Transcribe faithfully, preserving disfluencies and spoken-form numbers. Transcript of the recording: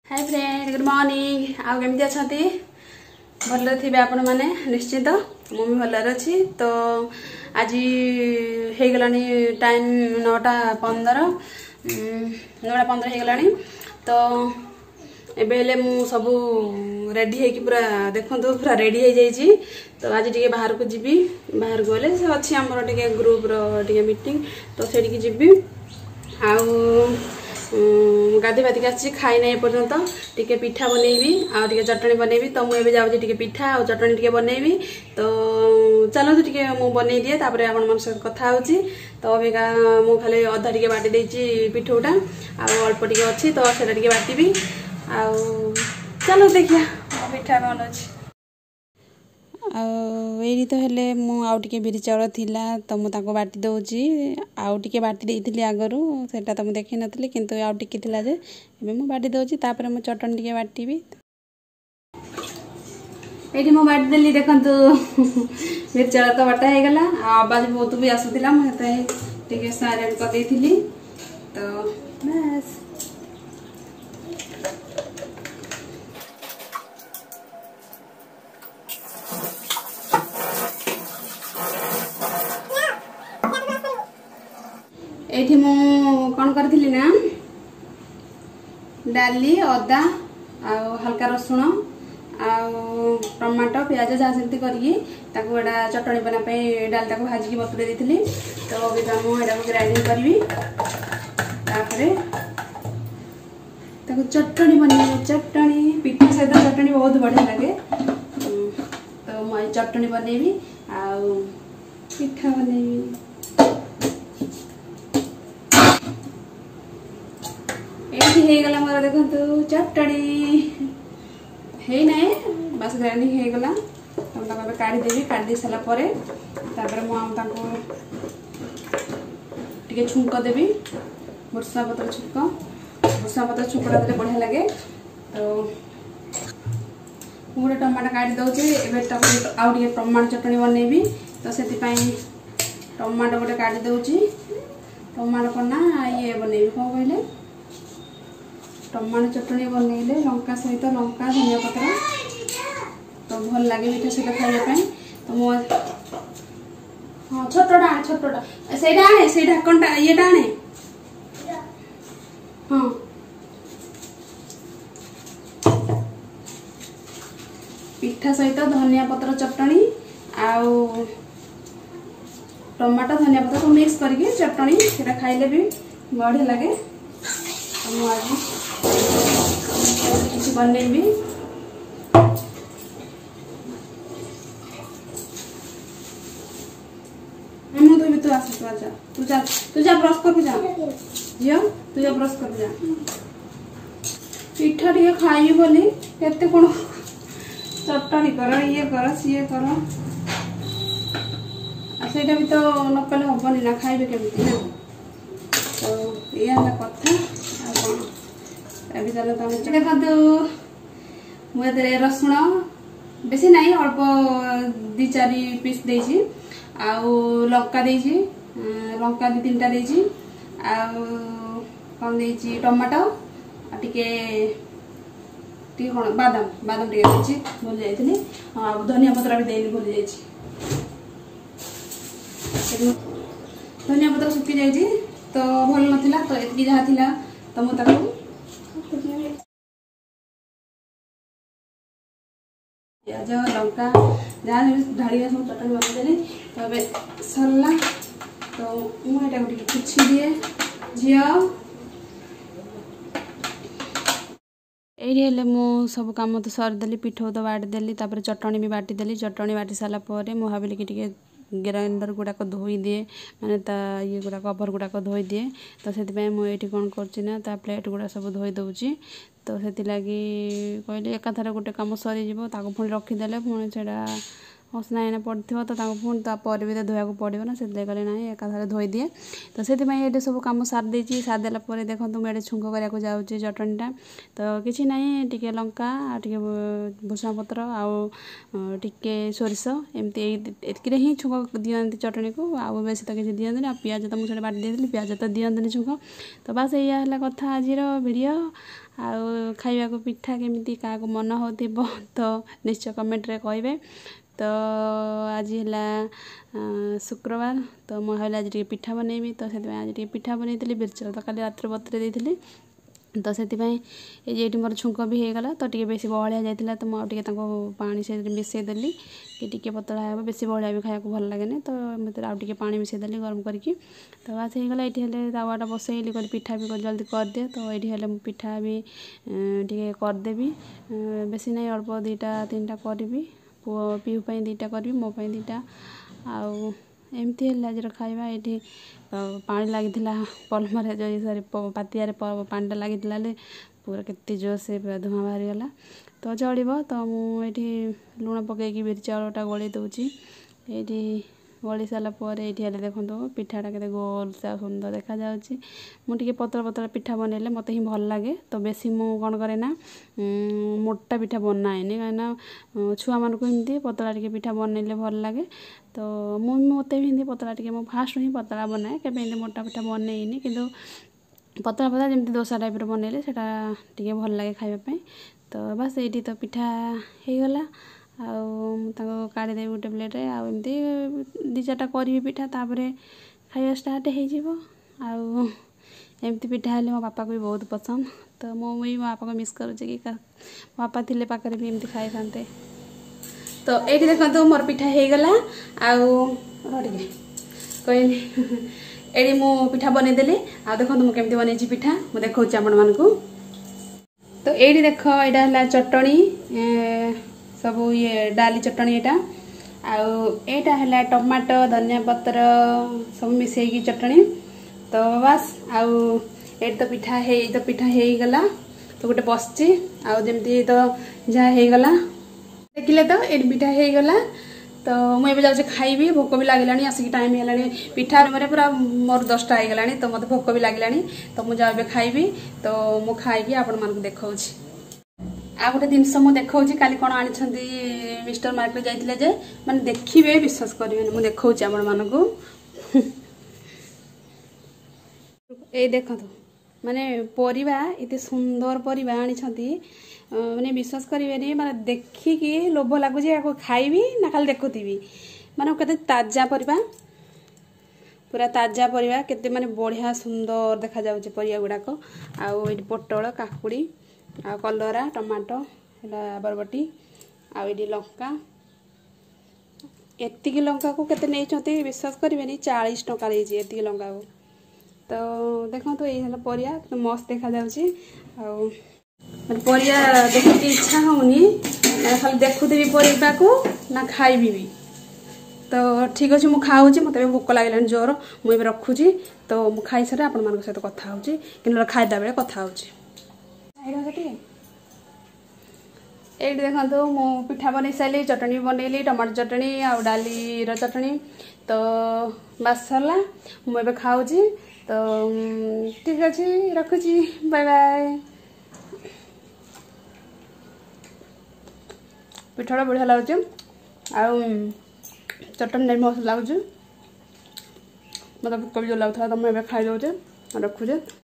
Hi friend, good morning. आउ केमती अच्छा भल थे आपण मैंने निश्चित मु भी भल अच्छी। तो आज हो गला टाइम नौटा पंदर नौटा पंदर हो गला। तो एबे मु सब रेडी है कि पूरा देखो पूरा रेडी हो जाइए। तो आज टे बाहर को जीवी, बाहर को गले से अच्छी आमर टे ग्रुप रे मीटिंग, तो से जीवी। आउ गाधे बाधिक आसी खाई ना पर्यंत टिके पिठा बनैबी आ टिके चटनी बनैबी। तो मुझे जाऊँ टिके पिठा आ चटनी टिके बनैबी। तो चलते टिके मु बनै दिए तापर आपण मन सहित कथा होची। तो अबिका मु खाली अधा टिके बाटी देछि पिठौटा आ अल्प टिके अछि, तो सेटा टिके बाटीबी। आ चलो देखिया पिठा कौन अछि। आईटी तो हेले मु आउ टिके बिरी चाउल थिला, तो मु ताको बाटी दउची। आउ टिके बाटी देइथिली आगरु, सेटा तो मु देखि नथली, किंतु आउ टिके थिला जे एबे मु बाटी दउची। तापर मु चटनी टिके बाटीबी। एठी मु बाटी देली, देखंतु बिरी चाउल तो बाटा हे गला। आवाज बहुत भी आसुतिला, मु हेते टिके साइलेंट कर देइथिली। तो बस एठी मु कौन करथिली ना, डाली अदा आ हल्का रसुण आ टमाटो प्याज जहाँ सेमती करके ताकू एडा चटनी बना पे डाल ताकू भाजी बतुरे देथिली। तो अभी मु एडा ग्राइंडिंग करबी, तापरे ताकू चटनी बनेबी। चटनी पिठा सहित चटनी बहुत बढ़िया लगे। तो मु चटनी बनेबी आ पिठा बनेबी। ये गला मोर देखंतु चटनी हे ना, बस ग्राइंडिंग हो गला। तो ताको काढ़ी देबी। काढ़ी दे साला परे तापर मु आम ताको टिके छुंक देबी, भुर्सा पत्र छुंक। भुर्सा पत्र छुंकटा देले बढ़िया लगे। तो मु गोटे टमाटो काढ़ी दउची। एबे ताको आउ टिके टमाटो चटनी बनेबी। तो सेति पई टमाटो गोटे काढ़ी दउची। टमाटो कोना ये बनेबी को कहले टमाटो चटनी बनइले लंका सहित लंका धनिया पत्र, तो भल लगे मीठा सहित खाइबा। तो मो हाँ छोटटा छोटटा सेटा आने से ढक्कनटा येटा आने। हाँ पिठा सहित धनिया पत्र चटनी आउ टमाटो धनिया पत्र को मिक्स करके चटनी सेटा खाइले भी बढ़िया लगे। तो आज किसी बनैबी। हम तो भी तो आस तू जा तू जा तू जा ब्रश कर जा जियो, तू जा ब्रश कर जा। पिठा टिके खाइबी बोली केते कोन चटनी कर ये कर सीए कर आ सेटा भी तो नकले हबनी ना, खाइबे केमती ना। तो ये है कथा। अभी चलो तुम देखो मुझे रसुण बेसी नहीं, अल्प दी चार पीस देजी। आउ लंका देजी, लंका दी तीन टा देजी। आउ कौन देजी टमाटो टिके टिके कौन बादाम बादाम टिके देजी भूल जाइथिली। आ धनिया पत्र भी देली भूल जाइछि। धनिया पत्र सुखी जाइछि तो भल नथिला। तो एतकी जहा थिला तो मु ताको प्याज लंका जहाँ ढाड़ी सब चटनी बनेदेली। तो अबे सरला। तो मुझे गोटे पुछी दिए झील ये मु सब कम तो सरदेली। पिठौ तो बाटी देली, तापर चटनी भी बाटी देली। चटनी बाटी सारा पर मु भाविली कि टिके ग्राइंडर गुड़ाक धोई दिए, माने ता ये गुड़ा कवर गुड़ाक धोई दिए। तो से मुझे कौन कर प्लेट गुड़ा सब धोई दौची। तो से लगी कहली एकाथर गोटे कम सरीज पुणी रखीदे पुणी से असना एने पड़ो तो पुणी तापर भी तो धोया पड़ो ना से कहले ना एकाथरे धोई दिए तो से ये सब कम सारी देती सारिदेला देखो मुझे छुंक कराया जाऊँ चटनीटा तो किसी ना टी लंका टे भूषण पत्र आटे सोरिष एमती एतक ही छुंक दिखती चटनी को आउ बेस तो किसी दिखती आ पिज तो मुझे बाटी देती पिज तो दिखती छुंक तो बस या कथा आज वीडियो आउ खाइबा पिठा केमी क्या मन हो तो निश्चय कमेंट रे कहे तो आज है शुक्रवार तो मुझे आज टे पिठा बनैबी तो से आज टे पिठा बनई बिरचल तो काली रात बतरे देती तो से ये मोर छुंक भी होगला तो टे बेसी बहलिया जाता तो मुझे पानी से मिसईदेली कि टे पतला हे बेसी बहलिया भी खाया भल लगे तो मतलब आउ टे पानी मिसईदेली गरम करके तो बास होगला ये तावाटा बसैली कर पिठा भी जल्दी करदे तो ये पिठा भी टे करदेवी बेसी ना अल्प दुईटा तीन टा करी पुओ पीहू दीटा करी मो दीटा आउ एमती है आज खाइबा ये पानी लगी पलमरे जो सरी पातियारे पानीटा लगी पूरा केते जोर से धुआं बाहरी गला तो चलो तो मुझे लुण पकईकी बिर चाउलटा गोली दूची ये गोली सारापर ये देखो पिठाटा के गोल से सुंदर देखा जाऊँगी मुझे पतला पतला पिठा बनैले मत ही भल लगे तो बेसी मु कौन करे ना मोटा पिठा बनाएनि कहीं छुआ मान को एमती पतला टे पिठा बनैले भल लगे तो मत भी पतला टे मु फास्ट ही पतला बनाए के मोटा पिठा बनईनि किंतु पतला पतला जमी दोसा टाइप बनैले से भल लगे खाइबा तो बस ये तो पिठा होगला आउ काढ़ीदेवी गोटे प्लेट आमती दी चार्टा करी पिठा तापर खाइबा स्टार्ट हो एमती पिठा हेल्ले मो बापा को भी बहुत पसंद तो मुझे मो बापा को मिस करुचे कि मो बापा थिले पाखे भी एमती खाई था तो ये देखो मोर पिठा होगला आगे कहनी ये मु पिठा बनईदेली आ देखो मुझे केमती बनई पिठा मुझे देखा आपण मानू तो ये देख यहाँ चटनी सब ये डाली चटनी यहाँ आईटा है टमाटो धनिया पत्र सब मिसेगी चटनी तो बस आउ ये तो पिठा है तो पिठा होगला तो गोटे बसची आमती तो जहाँ होगला देखिले तो ये पिठा होगला तो मुझे जाऊँ खाइबी भोक भी लगे आसिक टाइम है पिठा मेरे पूरा मोर दसटा होगला तो मत भोक भी लगे तो मुझे जाऊँ खाइबी तो मु खाइकी आपण मानक देखा आ गोटे जिनस मुझे देखा काली कौन आनिछंती मिस्टर मार्केट जाइथिले जे माने देखिबे विश्वास करिबेनि मु देखौछि आपण मानकु ए देखंतु माने परिबा एते सुंदर परिबा आनिछंती माने विश्वास करिबेनि माने देखिकी लोभ लागुछि याको खाइबी ना खाली देखुथिबी माने केते ताजा परिबा पूरा ताजा परिबा केते माने बढ़िया सुंदर देखा जाउछि परिबा गुडाको आउ एटी पोटल काकुड़ी आ कलरा टमाटो बरबटी आईडी लंका एतिक लंका को केते नहीं विश्वास करेंगे चालीस टंका एतिक लंका को तो देखो तो ये परिया तो मस्त देखा जाउछि परिया देखिए इच्छा होनी खाली देखुदेवी परिबा को ना खाइबी भी तो ठीक अच्छे मुझे खाऊँ मत भोक लगे जोर मुझे रखुची तो मुझे खाई सारे आपण मान सहित कथा होची कि खाइला बेले कथा होची ये देखो मु पिठा बन सारे चटनी बनैली टमाटर चटनी आ डाली चटनी तो बास सरला मुझे खाऊँ तो ठीक अच्छे रखुची बाय बाय पिठाटा बढ़िया लगुच चटनी मस्त लगुच मतलब भोक भी जो लगुला तो मुझे खाई दौचे रखुचे।